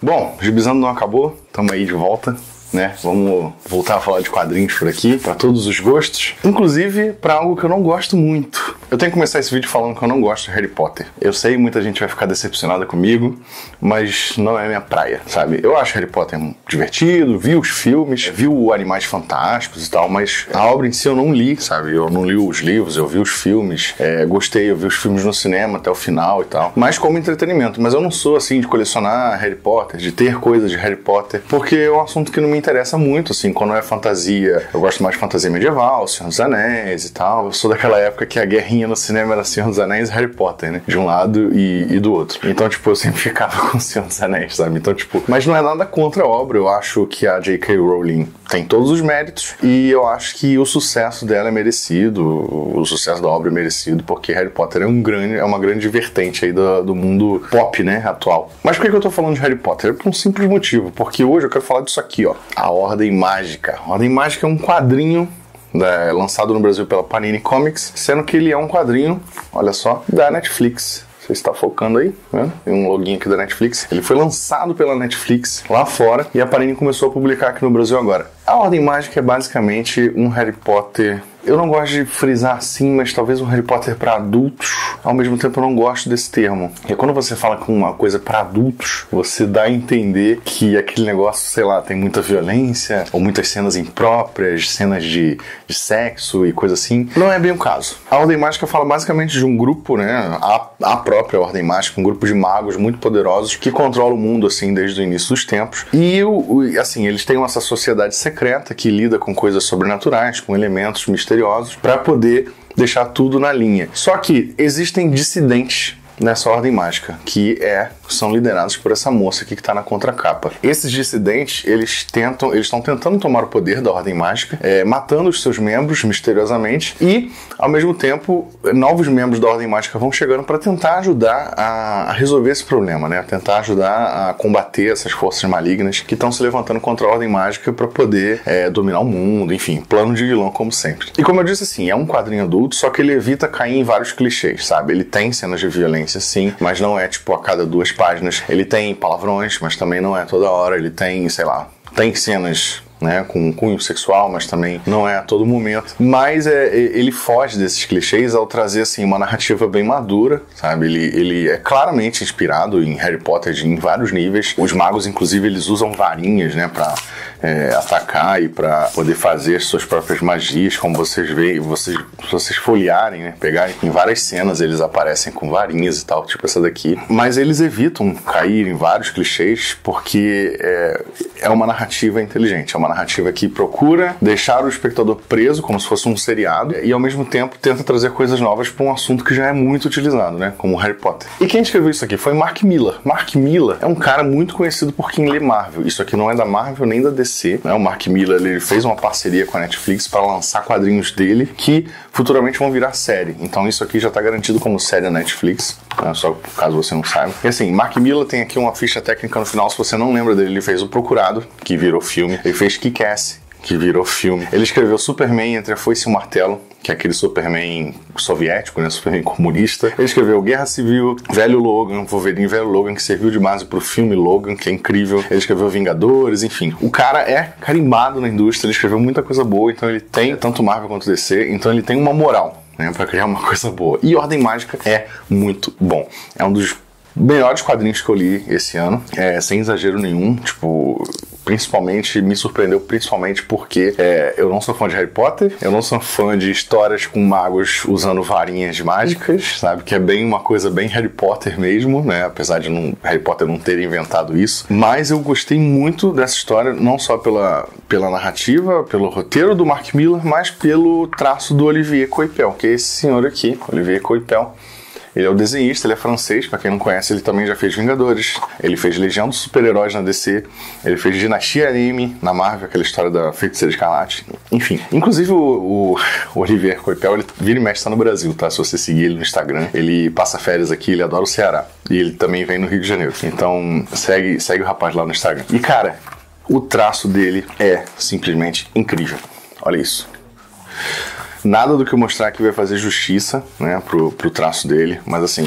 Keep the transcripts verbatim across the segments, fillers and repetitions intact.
Bom, Gibizando não acabou, estamos aí de volta, né? Vamos voltar a falar de quadrinhos por aqui, para todos os gostos, inclusive para algo que eu não gosto muito. Eu tenho que começar esse vídeo falando que eu não gosto de Harry Potter. Eu sei, muita gente vai ficar decepcionada comigo, mas não é minha praia, sabe? Eu acho Harry Potter divertido, vi os filmes, vi o Animais Fantásticos e tal, mas a obra em si eu não li, sabe? Eu não li os livros, eu vi os filmes, é, gostei, eu vi os filmes no cinema até o final e tal, mas como entretenimento. Mas eu não sou, assim, de colecionar Harry Potter, de ter coisas de Harry Potter, porque é um assunto que não me interessa muito, assim, quando é fantasia. Eu gosto mais de fantasia medieval, Senhor dos Anéis e tal. Eu sou daquela época que a guerrinha no cinema era Senhor dos Anéis e Harry Potter, né? De um lado e, e do outro. Então, tipo, eu sempre ficava com Senhor dos Anéis, sabe? Então, tipo... Mas não é nada contra a obra. Eu acho que a J K. Rowling tem todos os méritos e eu acho que o sucesso dela é merecido, o sucesso da obra é merecido, porque Harry Potter é, um grande, é uma grande vertente aí do, do mundo pop, né? Atual. Mas por que eu tô falando de Harry Potter? É por um simples motivo. Porque hoje eu quero falar disso aqui, ó. A Ordem Mágica. A Ordem Mágica é um quadrinho É, lançado no Brasil pela Panini Comics, sendo que ele é um quadrinho, olha só, da Netflix. Você está focando aí, né? Tem um login aqui da Netflix. Ele foi lançado pela Netflix lá fora e a Panini começou a publicar aqui no Brasil agora. A Ordem Mágica é basicamente um Harry Potter... Eu não gosto de frisar assim, mas talvez um Harry Potter para adultos. Ao mesmo tempo eu não gosto desse termo. E quando você fala com uma coisa para adultos, você dá a entender que aquele negócio, sei lá, tem muita violência, ou muitas cenas impróprias, cenas de, de sexo e coisa assim. Não é bem o caso. A Ordem Mágica fala basicamente de um grupo, né, a, a própria Ordem Mágica, um grupo de magos muito poderosos que controla o mundo, assim, desde o início dos tempos. E, o, assim, eles têm essa sociedade secreta que lida com coisas sobrenaturais, com elementos misteriosos, para poder deixar tudo na linha. Só que existem dissidentes nessa Ordem Mágica, que é, são liderados por essa moça aqui que está na contracapa. Esses dissidentes, eles tentam, eles estão tentando tomar o poder da Ordem Mágica, é, matando os seus membros misteriosamente e, ao mesmo tempo, novos membros da Ordem Mágica vão chegando para tentar ajudar a, a resolver esse problema, né? Tentar ajudar a combater essas forças malignas que estão se levantando contra a Ordem Mágica para poder é, dominar o mundo, enfim, plano de vilão como sempre. E como eu disse, assim, é um quadrinho adulto, só que ele evita cair em vários clichês, sabe? Ele tem cenas de violência, sim, mas não é tipo a cada duas páginas. Ele tem palavrões, mas também não é toda hora. Ele tem, sei lá, tem cenas, né, com cunho sexual, mas também não é a todo momento. Mas é, ele foge desses clichês ao trazer, assim, uma narrativa bem madura, sabe? Ele, ele é claramente inspirado em Harry Potter em vários níveis. Os magos, inclusive, eles usam varinhas, né, pra é, atacar e pra poder fazer suas próprias magias, como vocês veem, vocês, se vocês folhearem, né, pegarem, em várias cenas eles aparecem com varinhas e tal, tipo essa daqui. Mas eles evitam cair em vários clichês porque é, é uma narrativa inteligente, é uma narrativa que procura deixar o espectador preso como se fosse um seriado e ao mesmo tempo tenta trazer coisas novas para um assunto que já é muito utilizado, né, como Harry Potter. E quem escreveu isso aqui foi Mark Millar. Mark Millar é um cara muito conhecido por quem lê Marvel. Isso aqui não é da Marvel nem da D C, né? O Mark Millar, ele fez uma parceria com a Netflix para lançar quadrinhos dele que futuramente vão virar série. Então isso aqui já está garantido como série da Netflix, né? Só caso você não saiba. E assim, Mark Millar tem aqui uma ficha técnica no final, se você não lembra dele, ele fez O Procurado, que virou filme. Ele fez Kick-Ass, que virou filme. Ele escreveu Superman Entre a Foice e o Martelo, que é aquele Superman soviético, né? Superman comunista. Ele escreveu Guerra Civil, Velho Logan, Wolverine Velho Logan, que serviu de base pro filme Logan, que é incrível. Ele escreveu Vingadores, enfim. O cara é carimbado na indústria, ele escreveu muita coisa boa, então ele tem tanto Marvel quanto D C, então ele tem uma moral, né, pra criar uma coisa boa. E Ordem Mágica é muito bom. É um dos melhores quadrinhos que eu li esse ano, é, sem exagero nenhum, tipo... Principalmente, me surpreendeu principalmente porque é, eu não sou fã de Harry Potter, eu não sou fã de histórias com magos usando varinhas mágicas, sabe? Que é bem uma coisa bem Harry Potter mesmo, né? Apesar de não, Harry Potter não ter inventado isso. Mas eu gostei muito dessa história, não só pela, pela narrativa, pelo roteiro do Mark Millar, mas pelo traço do Olivier Coipel, que é esse senhor aqui, Olivier Coipel. Ele é o desenhista, ele é francês, pra quem não conhece, ele também já fez Vingadores, ele fez Legião dos Super-Heróis na D C, ele fez Dinastia M na Marvel, aquela história da Feiticeira Escarlate, enfim. Inclusive o, o Olivier Coipel, ele vira e mexe, tá no Brasil, tá? Se você seguir ele no Instagram, ele passa férias aqui, ele adora o Ceará, e ele também vem no Rio de Janeiro. Então segue, segue o rapaz lá no Instagram. E cara, o traço dele é simplesmente incrível, olha isso. Nada do que eu mostrar aqui vai fazer justiça, né, pro, pro traço dele, mas assim,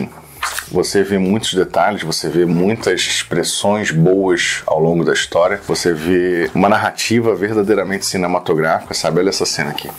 você vê muitos detalhes, você vê muitas expressões boas ao longo da história, você vê uma narrativa verdadeiramente cinematográfica, sabe? Olha essa cena aqui,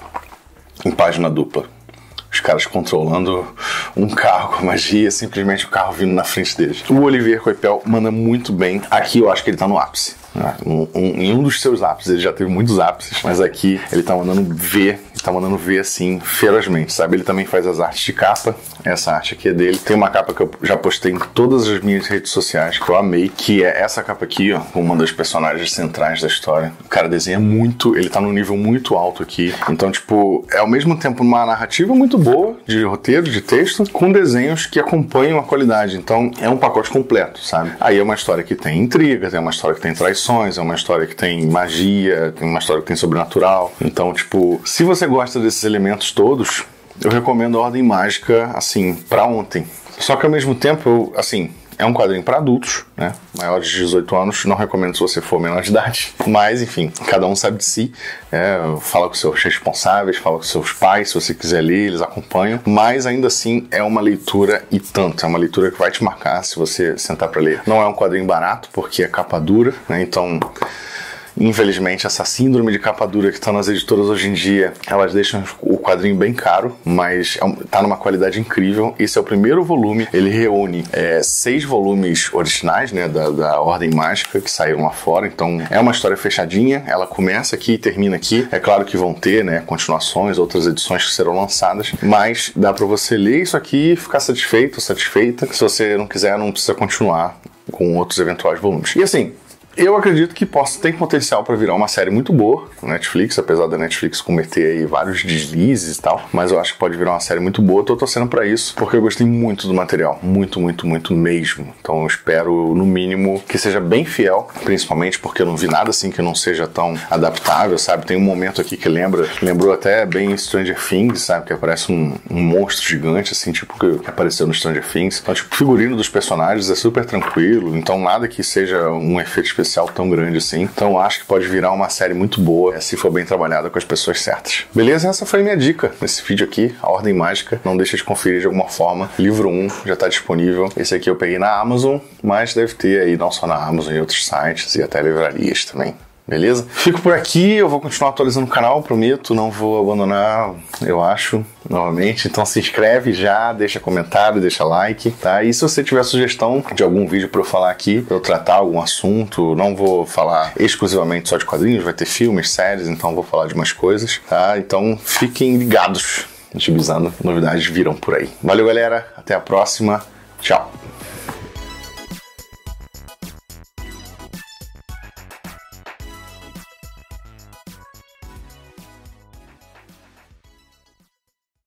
em página dupla. Os caras controlando um carro com magia, simplesmente o carro vindo na frente deles. O Olivier Coipel manda muito bem. Aqui eu acho que ele tá no ápice. Um, um, em um dos seus ápices, ele já teve muitos ápices, mas aqui ele tá mandando ver, tá mandando ver assim, ferozmente, sabe? Ele também faz as artes de capa, essa arte aqui é dele. Tem uma capa que eu já postei em todas as minhas redes sociais, que eu amei, que é essa capa aqui, ó, com uma das personagens centrais da história. O cara desenha muito, ele tá num nível muito alto aqui, então, tipo, é ao mesmo tempo uma narrativa muito boa, de roteiro, de texto, com desenhos que acompanham a qualidade, então é um pacote completo, sabe? Aí é uma história que tem intriga, tem uma história que tem traições, é uma história que tem magia, tem uma história que tem sobrenatural. Então, tipo, se você gosta desses elementos todos, eu recomendo a Ordem Mágica, assim, pra ontem. Só que ao mesmo tempo, eu, assim, é um quadrinho para adultos, né? Maiores de dezoito anos, não recomendo se você for menor de idade. Mas, enfim, cada um sabe de si. É, fala com seus responsáveis, fala com seus pais, se você quiser ler, eles acompanham. Mas, ainda assim, é uma leitura e tanto. É uma leitura que vai te marcar se você sentar para ler. Não é um quadrinho barato, porque é capa dura, né? Então, infelizmente, essa síndrome de capa dura que está nas editoras hoje em dia, elas deixam o quadrinho bem caro, mas está numa qualidade incrível. Esse é o primeiro volume, ele reúne é, seis volumes originais, né, da, da Ordem Mágica, que saíram lá fora, então é uma história fechadinha, ela começa aqui e termina aqui. É claro que vão ter, né, continuações, outras edições que serão lançadas, mas dá para você ler isso aqui e ficar satisfeito, satisfeita. Se você não quiser, não precisa continuar com outros eventuais volumes. E assim, eu acredito que possa ter potencial para virar uma série muito boa no Netflix, apesar da Netflix cometer aí vários deslizes e tal, mas eu acho que pode virar uma série muito boa. Tô torcendo para isso, porque eu gostei muito do material, muito, muito, muito mesmo. Então eu espero, no mínimo, que seja bem fiel, principalmente porque eu não vi nada assim que não seja tão adaptável, sabe? Tem um momento aqui que lembra, lembrou até bem Stranger Things, sabe? Que aparece um, um monstro gigante, assim, tipo que apareceu no Stranger Things. Então, tipo, o figurino dos personagens é super tranquilo, então nada que seja um efeito especial tão grande assim. Então acho que pode virar uma série muito boa se for bem trabalhada com as pessoas certas. Beleza? Essa foi a minha dica nesse vídeo aqui, a Ordem Mágica. Não deixa de conferir de alguma forma. Livro um já está disponível. Esse aqui eu peguei na Amazon, mas deve ter aí não só na Amazon, em outros sites e até livrarias também. Beleza? Fico por aqui, eu vou continuar atualizando o canal, prometo, não vou abandonar, eu acho, novamente. Então se inscreve já, deixa comentário, deixa like, tá? E se você tiver sugestão de algum vídeo para eu falar aqui, para eu tratar algum assunto, não vou falar exclusivamente só de quadrinhos, vai ter filmes, séries, então vou falar de umas coisas, tá? Então fiquem ligados, Gibizando, novidades virão por aí. Valeu, galera, até a próxima, tchau!